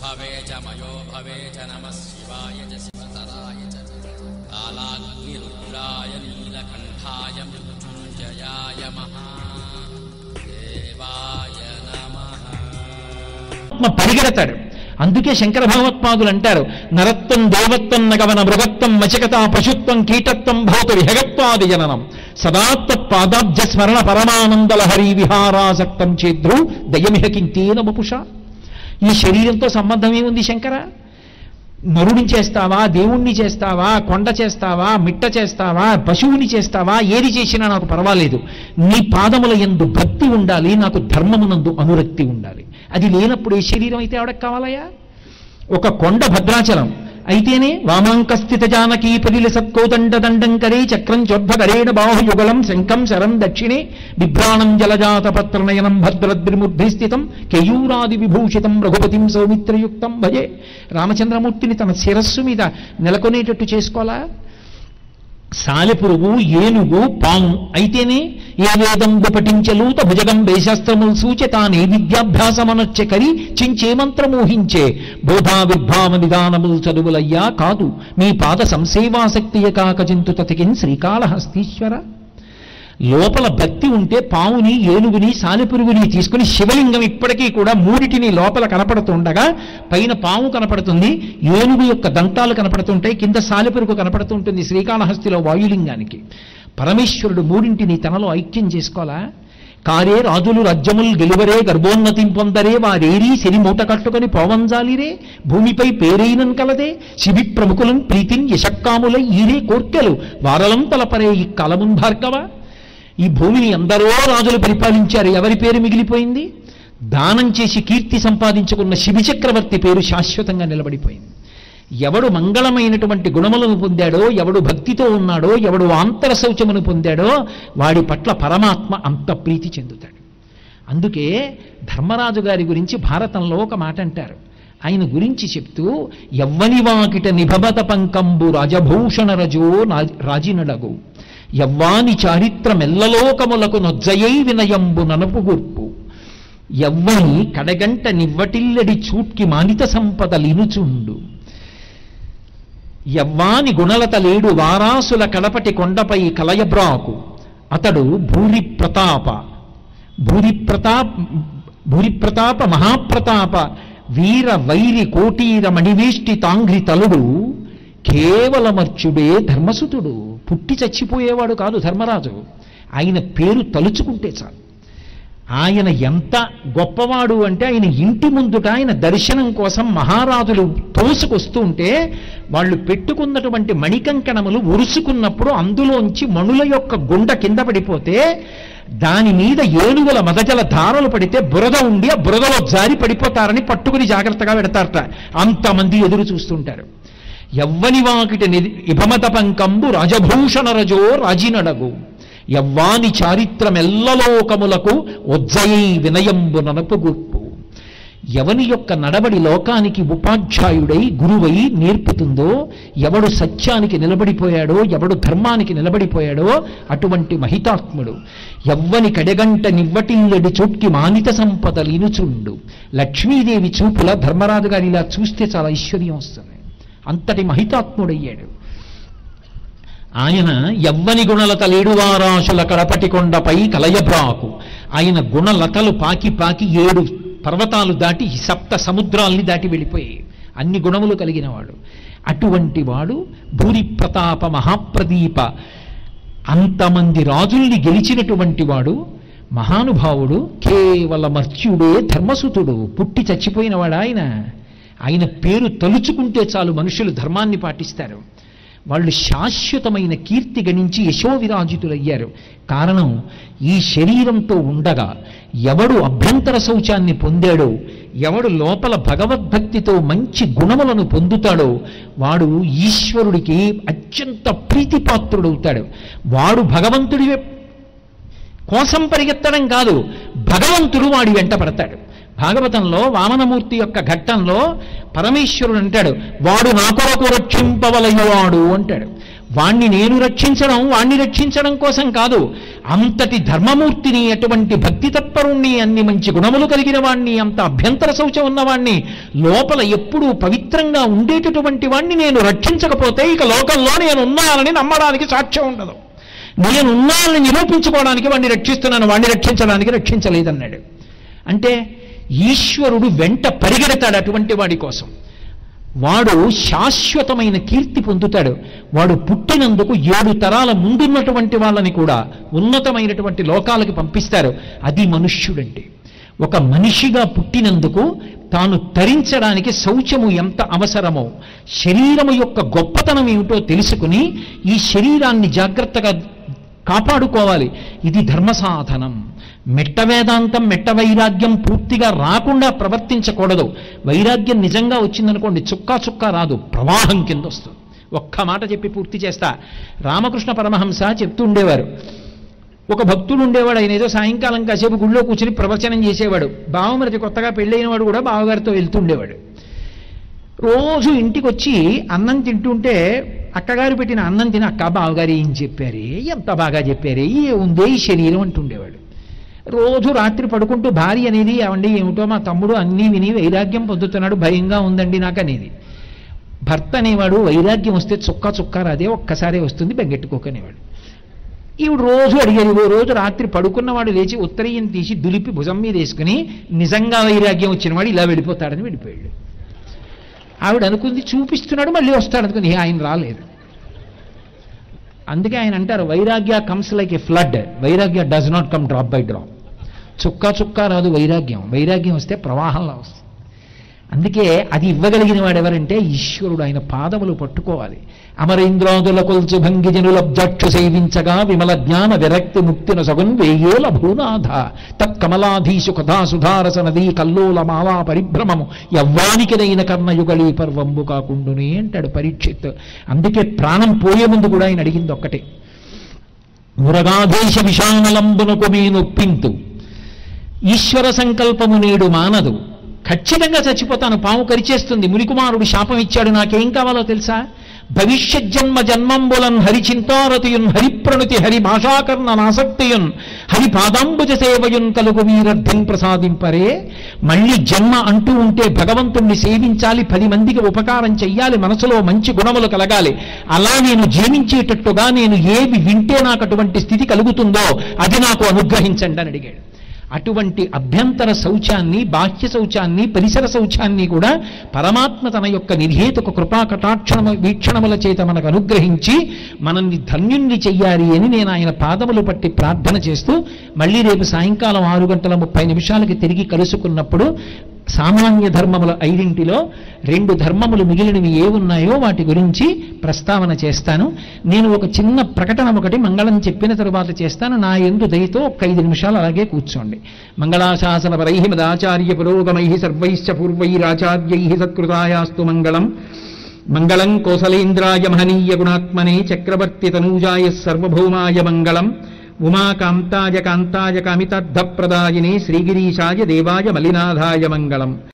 भवे च मयो भवे च नमः शिवाय च शिवतराय च कालाग्निरुद्राय नीलकण्ठाय मृत्युञ्जयाय महादेवाय नमः. పరిగెడతాడు. అందుకే శంకర భగవత్పాదులు అంటారు, నరత్వం దేవత్వం నగవన మృగత్వం వచకత పశుత్వం కీటత్వం భవతు విహగత్వాది జననం సదాత్త పాదాబ్జ స్మరణ పరమానందలహరి విహారాసక్తం చేద్రు దయమిహ కింతేన వపుష. ఈ శరీరంతో సంబంధం ఏముంది శంకర? నరుడిని చేస్తావా, దేవుణ్ణి చేస్తావా, కొండ చేస్తావా, మిట్ట చేస్తావా, పశువుని చేస్తావా, ఏది చేసినా నాకు పర్వాలేదు. నీ పాదముల యందు భక్తి ఉండాలి, నాకు ధర్మమునందు అనురక్తి ఉండాలి. అది లేనప్పుడు ఏ శరీరం అయితే ఆవిడకు కావాలయా? ఒక కొండ భద్రాచలం అయితేనే వామాంకస్థిత జానకీ పరిల సత్కోదండ దండంకరే చక్రం చోద్భకరేణ బాహుయుగలం శంఖం శరం దక్షిణే బిభ్రాణం జలజాత పత్రనయనం భద్రద్రిముద్భిస్థితం కేయూరాది విభూషితం రఘుపతిం సౌమిత్రయుక్తం భజే. రామచంద్రమూర్తిని తన శిరస్సు మీద నెలకొనేటట్టు చేసుకోవాలా? సాలెపురుగు, ఏనుగు, పాము అయితేనే ఏ వేదంబు పఠించలూత భుజగం వేశాస్త్రములు సూచతానే విద్యాభ్యాసమనొచ్చే కరి చించే మంత్రమోహించే బోధావిర్భావ నిదానములు చదువులయ్యా కాదు మీ పాద సంసేవాసక్తియ కాక చింతు తతికిన్ శ్రీకాళహస్తీశ్వర. లోపల భక్తి ఉంటే పావుని, ఏనుగుని, సాలెపురుగుని తీసుకుని శివలింగం ఇప్పటికీ కూడా మూడిటిని లోపల కనపడుతుండగా పైన పాము కనపడుతుంది, ఏనుగు యొక్క దంతాలు కనపడుతుంటాయి, కింద సాలెపురుగు కనపడుతుంటుంది శ్రీకాళహస్తిలో వాయులింగానికి. పరమేశ్వరుడు మూడింటిని తనలో ఐక్యం చేసుకోవాలా? కారే రాజులు రాజ్యములు గెలువరే గర్భోన్నతిం పొందరే వారేరీ సిరి మూట కట్టుకొని పోవంజాలిరే భూమిపై పేరైనన్ కలదే శిబి ప్రముఖులం ప్రీతిన్ యశక్కాములై ఈరే కోర్కెలు వారలం తలపరే ఈ కలమున్ భార్గవ. ఈ భూమిని ఎందరో రాజులు పరిపాలించారు, ఎవరి పేరు మిగిలిపోయింది? దానం చేసి కీర్తి సంపాదించుకున్న శిబి చక్రవర్తి పేరు శాశ్వతంగా నిలబడిపోయింది. ఎవడు మంగళమైనటువంటి గుణములను పొందాడో, ఎవడు భక్తితో ఉన్నాడో, ఎవడు ఆంతర శౌచమును పొందాడో వాడి పట్ల పరమాత్మ అంత ప్రీతి చెందుతాడు. అందుకే ధర్మరాజు గారి గురించి భారతంలో ఒక మాట అంటారు. ఆయన గురించి చెప్తూ యవ్వని వాకిట నిభబత పంకంబు రాజభూషణ రజో రాజినడగు యవ్వాని చారిత్రమెల్లలోకములకు నొజ్జయై వినయంబు ననపుగూర్పు యవ్వని కడగంట నివ్వటిల్లడి చూట్కి మానిత సంపద లినుచుండు యవ్వాని గుణలత లేడు వారాసుల కడపటి కొండపై కలయబ్రాకు అతడు భూరిప్రతాప మహాప్రతాప వీర వైరి కోటీర మణివేష్టి తాంఘ్రి తలుడు కేవలమర్చుడే ధర్మసుతుడు. పుట్టి చచ్చిపోయేవాడు కాదు ధర్మరాజు, ఆయన పేరు తలుచుకుంటే చాలు. ఆయన ఎంత గొప్పవాడు అంటే ఆయన ఇంటి ముందుట ఆయన దర్శనం కోసం మహారాజులు తోసుకొస్తూ ఉంటే వాళ్ళు పెట్టుకున్నటువంటి మణికంకణములు ఉరుసుకున్నప్పుడు అందులోంచి మణుల యొక్క గుండ కింద పడిపోతే దాని మీద ఏనుగుల మదజల ధారలు పడితే బురద ఉండి ఆ బురదలో జారి పడిపోతారని పట్టుకుని జాగ్రత్తగా పెడతారట. అంతమంది ఎదురు చూస్తుంటారు. యవ్వని వాకిటి ఇభమత పంకంబు రాజభూషణ రజో రాజినడగు యవ్వాని చారిత్రమెల్లలోకములకు ఒజ్జయై వినయంబు ననపుగూర్పు. ఎవని యొక్క నడబడి లోకానికి ఉపాధ్యాయుడై గురువై నేర్పుతుందో, ఎవడు సత్యానికి నిలబడిపోయాడో, ఎవడు ధర్మానికి నిలబడిపోయాడో అటువంటి మహితాత్ముడు. యవ్వని కడగంట నివ్వటిల్లడి చోట్కి మానిత సంపద లీనుచుండు. లక్ష్మీదేవి చూపుల ధర్మరాజు గారు ఇలా చూస్తే చాలా ఐశ్వర్యం వస్తుంది. అంతటి మహితాత్ముడయ్యాడు ఆయన. యవ్వని గుణలత లేడువారాశుల కడపటి కొండపై కలయబ్రాకు. ఆయన గుణలతలు పాకి పాకి 7 పర్వతాలు దాటి 7 సముద్రాల్ని దాటి వెళ్ళిపోయి అన్ని గుణములు కలిగిన వాడు. అటువంటి వాడు భూరిప్రతాప మహాప్రదీప, అంతమంది రాజుల్ని గెలిచినటువంటి వాడు మహానుభావుడు. కేవలమర్త్యుడే ధర్మసుతుడు, పుట్టి చచ్చిపోయినవాడు ఆయన. ఆయన పేరు తలుచుకుంటే చాలు మనుషులు ధర్మాన్ని పాటిస్తారు. వాళ్ళు శాశ్వతమైన కీర్తి గణించి యశోవిరాజితులయ్యారు. కారణం, ఈ శరీరంతో ఉండగా ఎవడు అభ్యంతర శౌచాన్ని పొందాడో, ఎవడు లోపల భగవద్భక్తితో మంచి గుణములను పొందుతాడో వాడు ఈశ్వరుడికి అత్యంత ప్రీతిపాత్రుడవుతాడు. వాడు భగవంతుడి కోసం పరిగెత్తడం కాదు, భగవంతుడు వాడి వెంట పడతాడు. భాగవతంలో వామనమూర్తి యొక్క ఘట్టంలో పరమేశ్వరుడు అంటాడు, వాడు నా కొరకు రక్షింపవలయువాడు అంటాడు. వాణ్ణి నేను రక్షించడం వాణ్ణి రక్షించడం కోసం కాదు, అంతటి ధర్మమూర్తిని, అటువంటి భక్తి తత్పరుణ్ణి, అన్ని మంచి గుణములు కలిగిన వాణ్ణి, అంత అభ్యంతర శౌచం ఉన్నవాణ్ణి, లోపల ఎప్పుడూ పవిత్రంగా ఉండేటటువంటి వాణ్ణి నేను రక్షించకపోతే ఇక లోకంలో నేనున్నానని నమ్మడానికి సాక్ష్యం ఉండదు. నేనున్నానని నిరూపించుకోవడానికి వాణ్ణి రక్షిస్తున్నాను, వాణ్ణి రక్షించడానికి రక్షించలేదన్నాడు. అంటే ఈశ్వరుడు వెంట పరిగెడతాడు అటువంటి వాడి కోసం. వాడు శాశ్వతమైన కీర్తి పొందుతాడు. వాడు పుట్టినందుకు 7 తరాల ముందున్నటువంటి వాళ్ళని కూడా ఉన్నతమైనటువంటి లోకాలకు పంపిస్తారు. అది మనుష్యుడంటే. ఒక మనిషిగా పుట్టినందుకు తాను తరించడానికి శౌచము ఎంత అవసరమో, శరీరము యొక్క గొప్పతనం ఏమిటో తెలుసుకుని ఈ శరీరాన్ని జాగ్రత్తగా కాపాడుకోవాలి. ఇది ధర్మ సాధనం. మెట్ట వేదాంతం, మెట్ట వైరాగ్యం పూర్తిగా రాకుండా ప్రవర్తించకూడదు. వైరాగ్యం నిజంగా వచ్చిందనుకోండి, చుక్కా చుక్కా రాదు, ప్రవాహం కింద వస్తుంది. ఒక్క మాట చెప్పి పూర్తి చేస్తా. రామకృష్ణ పరమహంస చెప్తూ ఉండేవారు, ఒక భక్తుడు ఉండేవాడు. ఆయన ఏదో సాయంకాలం కాసేపు గుళ్ళో కూర్చుని ప్రవచనం చేసేవాడు. బావమరిది కొత్తగా పెళ్ళైన వాడు కూడా బావగారితో వెళ్తుండేవాడు. రోజు ఇంటికి వచ్చి అన్నం తింటుంటే అక్కగారు పెట్టిన అన్నం తిని, అక్క బావగారు ఏం చెప్పారే, ఎంత బాగా చెప్పారే, ఏ ఉందే ఈ శరీరం అంటుండేవాడు. రోజు రాత్రి పడుకుంటూ భార్య అనేది, ఏమండి ఏమిటో మా తమ్ముడు అన్నీ విని వైరాగ్యం పొందుతున్నాడు, భయంగా ఉందండి నాకు అనేది. భర్త అనేవాడు వైరాగ్యం వస్తే చుక్క చుక్క రాదే, ఒక్కసారే వస్తుంది, బెంగెట్టుకోకనేవాడు. ఈవిడ రోజు అడిగేది. ఓ రోజు రాత్రి పడుకున్నవాడు లేచి ఉత్తరీయం తీసి దులిపి భుజం మీద వేసుకుని, నిజంగా వైరాగ్యం వచ్చినవాడు ఇలా వెళ్ళిపోతాడని వెళ్ళిపోయాడు. ఆవిడ అనుకుంది చూపిస్తున్నాడు, మళ్ళీ వస్తాడు అనుకుంది. ఆయన రాలేదు. అందుకే ఆయన అంటారు, వైరాగ్య కమ్స్ లైక్ ఏ ఫ్లడ్, వైరాగ్య does not come drop by drop. చుక్క చుక్క రాదు వైరాగ్యం, వైరాగ్యం వస్తే ప్రవాహంలో వస్తుంది. అందుకే అది ఇవ్వగలిగిన వాడు ఎవరంటే ఈశ్వరుడు. ఆయన పాదములు పట్టుకోవాలి. అమరేంద్రాదుల కొల్చు భంగిజనులబ్జక్షు సేవించగా విమల జ్ఞాన విరక్తి ముక్తిన సగున్ వేయేల భూనాథ తత్కమలాధీశు కథాసుధారస నదీ కల్లోల మావా పరిభ్రమము యవ్వానికినైన కర్ణయుగళీ పర్వంబు కాకుండునే అంటాడు పరీక్షిత్. అందుకే ప్రాణం పోయే ముందు కూడా ఆయన అడిగింది ఒక్కటే, మురగాధేశ విషానలంబునకు మీ నొప్పింతు ఈశ్వర సంకల్పము నేడు మానదు, ఖచ్చితంగా చచ్చిపోతాను, పాము కరిచేస్తుంది, మునికుమారుడు శాపం ఇచ్చాడు, నాకేం కావాలో తెలుసా, భవిష్యత్ జన్మ జన్మంబులన్ హరిచింతారతియున్ హరిప్రణుతి హరి భాషాకర్ణ నాసక్తియున్ హరి పాదాంబుజ సేవయున్ కలుగు వీరర్థం ప్రసాదింపరే. మళ్ళీ జన్మ అంటూ ఉంటే భగవంతుణ్ణి సేవించాలి, 10 మందికి ఉపకారం చెయ్యాలి, మనసులో మంచి గుణములు కలగాలి. అలా నేను జీవించేటట్టుగా నేను ఏవి వింటే నాకు అటువంటి స్థితి కలుగుతుందో అది నాకు అనుగ్రహించండి అని అడిగాడు. అటువంటి అభ్యంతర శౌచాన్ని, బాహ్య శౌచాన్ని, పరిసర శౌచాన్ని కూడా పరమాత్మ తన యొక్క నిర్హేతుక కృపా కటాక్షణ వీక్షణముల చేత మనకు అనుగ్రహించి మనల్ని ధన్యుణ్ణి చెయ్యాలి అని నేను ఆయన పాదములు పట్టి ప్రార్థన చేస్తూ, మళ్ళీ రేపు సాయంకాలం 6:30 తిరిగి కలుసుకున్నప్పుడు సామాన్య ధర్మముల 5లో 2 ధర్మములు మిగిలినవి ఏ ఉన్నాయో వాటి గురించి ప్రస్తావన చేస్తాను. నేను ఒక చిన్న ప్రకటన ఒకటి మంగళం చెప్పిన తరువాత చేస్తాను. నా యందు దయతో ఒక 5 నిమిషాలు అలాగే కూర్చోండి. మంగళాశాసన పరై మదాచార్య పురోగమై సర్వైశ్చ పూర్వైరాచార్యై సత్కృతాయాస్తు మంగళం. మంగళం కోసలేంద్రాయ మహనీయ గుణాత్మనే చక్రవర్తి తనూజాయ సర్వభౌమాయ మంగళం. ఉమాకాంతాయ కాంతాయ కామితార్థప్రదాయినే శ్రీగిరీశాయ దేవాయ మలినాథాయ మంగళం.